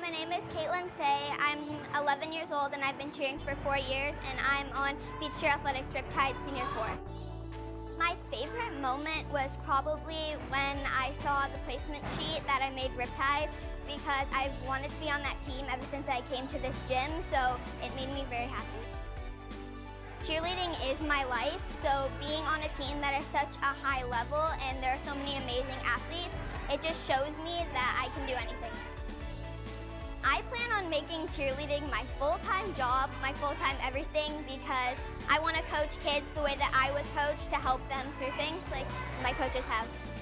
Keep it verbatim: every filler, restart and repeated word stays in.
my name is Caitlin Say. I'm eleven years old and I've been cheering for four years and I'm on Beach Cheer Athletics Riptide Senior four. My favorite moment was probably when I saw the placement sheet that I made Riptide because I've wanted to be on that team ever since I came to this gym, so it made me very happy. Cheerleading is my life, so being on a team that is such a high level and there are so many amazing athletes, it just shows me that I can do anything. I plan on making cheerleading my full-time job, my full-time everything, because I want to coach kids the way that I was coached to help them through things like my coaches have.